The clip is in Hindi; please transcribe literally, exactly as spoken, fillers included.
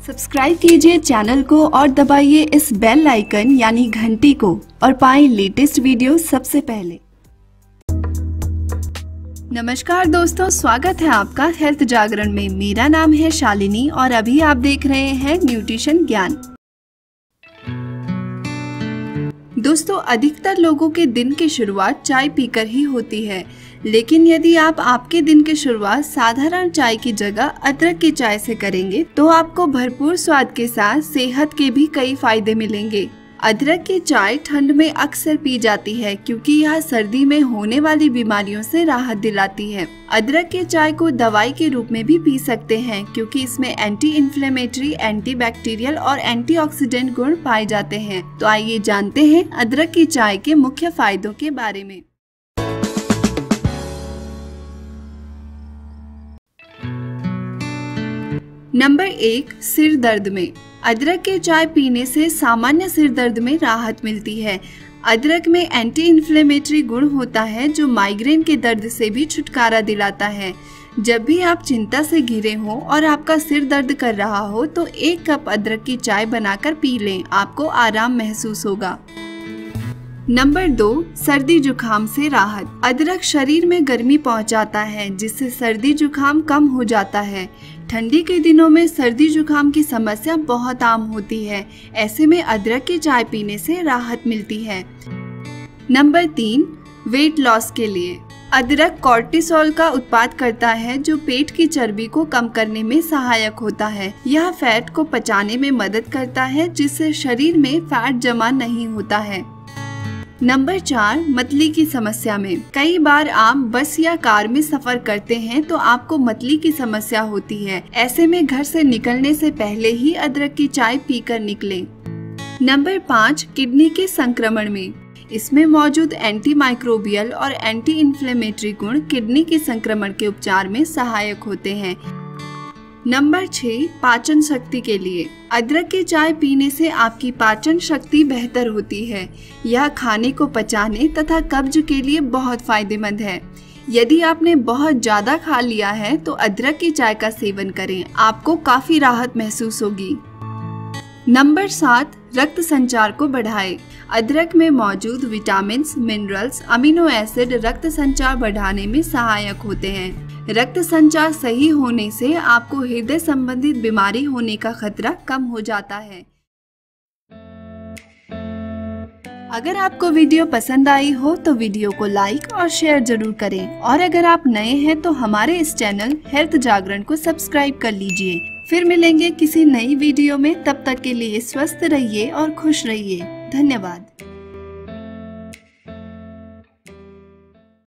सब्सक्राइब कीजिए चैनल को और दबाइए इस बेल आइकन यानी घंटी को और पाएं लेटेस्ट वीडियो सबसे पहले। नमस्कार दोस्तों, स्वागत है आपका हेल्थ जागरण में। मेरा नाम है शालिनी और अभी आप देख रहे हैं न्यूट्रिशन ज्ञान। दोस्तों, अधिकतर लोगों के दिन की शुरुआत चाय पीकर ही होती है, लेकिन यदि आप आपके दिन की शुरुआत साधारण चाय की जगह अदरक की चाय से करेंगे तो आपको भरपूर स्वाद के साथ सेहत के भी कई फायदे मिलेंगे। अदरक की चाय ठंड में अक्सर पी जाती है क्योंकि यह सर्दी में होने वाली बीमारियों से राहत दिलाती है। अदरक की चाय को दवाई के रूप में भी पी सकते हैं क्योंकि इसमें एंटी इन्फ्लेमेटरी, एंटी बैक्टीरियल और एंटीऑक्सीडेंट गुण पाए जाते हैं। तो आइए जानते हैं अदरक की चाय के मुख्य फायदों के बारे में। नंबर एक, सिर दर्द में अदरक की चाय पीने से सामान्य सिर दर्द में राहत मिलती है। अदरक में एंटी इन्फ्लेमेटरी गुण होता है जो माइग्रेन के दर्द से भी छुटकारा दिलाता है। जब भी आप चिंता से घिरे हो और आपका सिर दर्द कर रहा हो तो एक कप अदरक की चाय बनाकर पी लें, आपको आराम महसूस होगा। नंबर दो, सर्दी जुकाम से राहत। अदरक शरीर में गर्मी पहुंचाता है जिससे सर्दी जुकाम कम हो जाता है। ठंडी के दिनों में सर्दी जुकाम की समस्या बहुत आम होती है, ऐसे में अदरक की चाय पीने से राहत मिलती है। नंबर तीन, वेट लॉस के लिए अदरक कॉर्टिसोल का उत्पाद करता है जो पेट की चर्बी को कम करने में सहायक होता है। यह फैट को पचाने में मदद करता है जिससे शरीर में फैट जमा नहीं होता है। नंबर चार, मतली की समस्या में कई बार आप बस या कार में सफर करते हैं तो आपको मतली की समस्या होती है। ऐसे में घर से निकलने से पहले ही अदरक की चाय पीकर निकलें। नंबर पाँच, किडनी के संक्रमण में इसमें मौजूद एंटी माइक्रोबियल और एंटी इन्फ्लेमेटरी गुण किडनी के संक्रमण के उपचार में सहायक होते हैं। नंबर छह, पाचन शक्ति के लिए अदरक की चाय पीने से आपकी पाचन शक्ति बेहतर होती है। यह खाने को पचाने तथा कब्ज के लिए बहुत फायदेमंद है। यदि आपने बहुत ज्यादा खा लिया है तो अदरक की चाय का सेवन करें, आपको काफी राहत महसूस होगी। नंबर सात, रक्त संचार को बढ़ाए। अदरक में मौजूद विटामिन, मिनरल्स, अमीनो एसिड रक्त संचार बढ़ाने में सहायक होते हैं। रक्त संचार सही होने से आपको हृदय संबंधित बीमारी होने का खतरा कम हो जाता है। अगर आपको वीडियो पसंद आई हो तो वीडियो को लाइक और शेयर जरूर करें और अगर आप नए हैं तो हमारे इस चैनल हेल्थ जागरण को सब्सक्राइब कर लीजिए। फिर मिलेंगे किसी नई वीडियो में, तब तक के लिए स्वस्थ रहिए और खुश रहिए। धन्यवाद।